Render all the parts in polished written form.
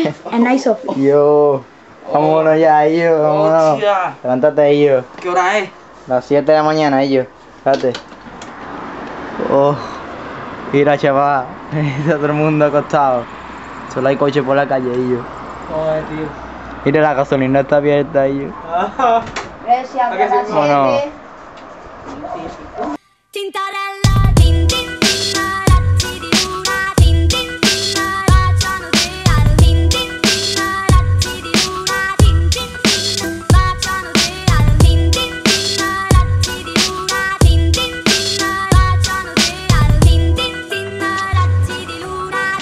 And nice of you. Yo, vámonos ya, ellos, vámonos. Hostia. Levántate, ellos. ¿Qué hora es? Las 7 de la mañana, ellos. Espérate. Oh, mira, chaval. Está todo el mundo acostado. Solo hay coche por la calle, ellos. Joder, tío. Mira, la gasolina está abierta, ellos. Gracias, ¿A que sí? gracias. Bueno. Tintarella, tin tin tinaracci di luna, tin tin baciano te al tin tin tinaracci di luna, tin tin baciano te al tin tin tinaracci di luna, tin tin baciano te al tin tin tinaracci di luna.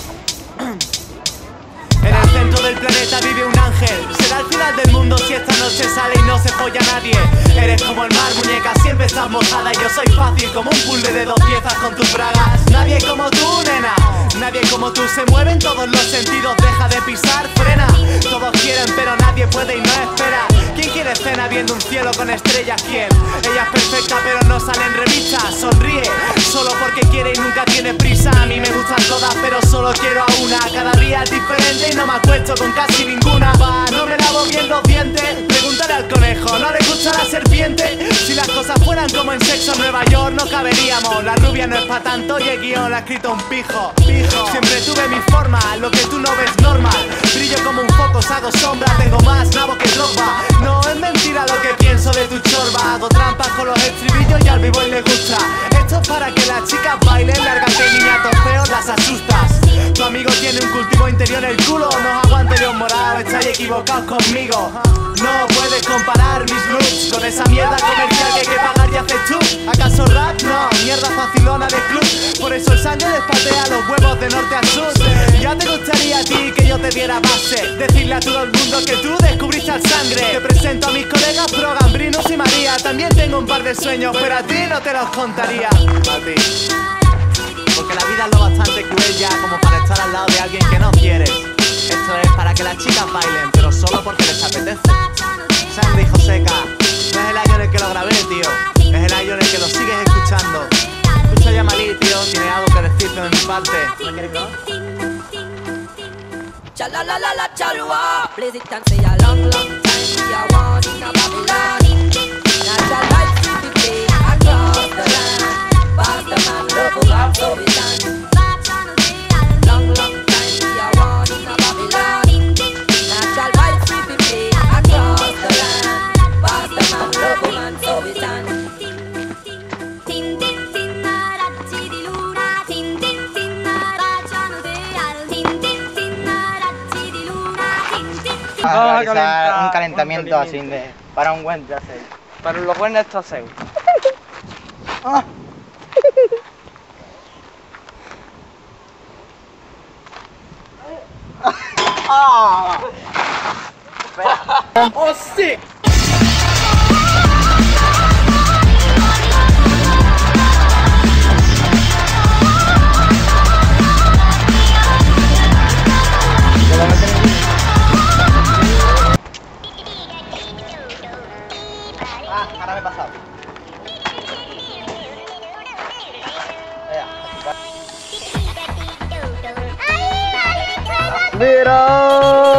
En el centro del planeta vive un ángel. Será el final del mundo si esta noche sale y no se folla nadie. Eres como el mar, muñeca, siempre estás mojada. Yo soy fácil como un puzzle de 2 piezas con tus bragas. Nadie como tú, nena. Nadie como tú, se mueve en todos los sentidos. Deja de pisar, frena. Todos quieren pero nadie puede y no espera. ¿Quién quiere cena viendo un cielo con estrellas? ¿Quién? Ella es perfecta pero no sale en revistas. Sonríe solo porque quiere y nunca tiene prisa. A mí me gustan todas pero solo quiero a una. Cada día es diferente y no me acuesto con casi ninguna. No me lavo bien los dientes. Pregúntale al conejo, ¿no le gusta la serpiente? Si las cosas fueran como en Sexo en Nueva York no caberíamos. La rubia no es pa' tanto y el guión la ha escrito un pijo. Siempre tuve mi forma, lo que tú no ves normal. Brillo como un foco, hago sombra, tengo más nabo que Drogba. No es mentira lo que pienso de tu chorba. Hago trampas con los estribillos y al vivo y le gusta. Esto es para que las chicas bailen, lárgate niñatos feos, las asustas. Tu amigo tiene un cultivo interior en el culo. No os aguanto yo morado, estáis equivocados conmigo. No puedes comparar mis looks con esa mierda comercial que hay que pagar y haces tú. ¿Acaso rap? No, mierda facilona de club. Por eso el sangre les patea los huevos de norte a sur. Ya te gustaría a ti que yo te diera base, decirle a todo el mundo que tú descubriste al sangre. Te presento a mis colegas Progan, Brinus y María. También tengo un par de sueños, pero a ti no te los contaría. A ti. Porque la vida es lo bastante cruel ya como para estar al lado de alguien que no quieres. Esto es para que las chicas bailen, pero solo porque les apetece. Sandy Joseca, no es el año en el que lo grabé, tío. Es el año en el que lo sigues escuchando. Escucha ya Malí, tío, tiene algo que decirte de mi parte. ¿No quieres no? Cha la la la la chalwa, blaze it and say a long long time we are one in a Babylon. Natural life we be play across the land. Pass the man love who have so we stand. Long long time we are one in a Babylon. Natural life we be play across the land. Pass the man love who man so we stand. Tin tin tin raggi di luna, tin tin tin baciano te al tin tin tin raggi di luna, tin tin tin. Vamos a realizar calentar un calentamiento un así de, para un buen trasero. Para los buenos traseros. Ah. Ah. ¡Oh, sí! Ah, ahora me he pasado. Mira.